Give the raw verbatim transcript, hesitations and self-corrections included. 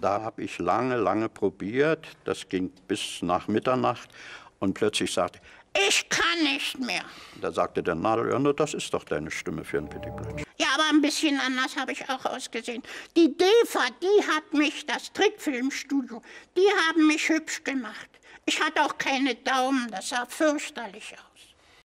Da habe ich lange, lange probiert. Das ging bis nach Mitternacht. Und plötzlich sagte ich, ich kann nicht mehr. Da sagte der Nadelöhr, das ist doch deine Stimme für ein Petit Blödchen. Ja, aber ein bisschen anders habe ich auch ausgesehen. Die DEFA, die hat mich, das Trickfilmstudio, die haben mich hübsch gemacht. Ich hatte auch keine Daumen, das sah fürchterlich aus.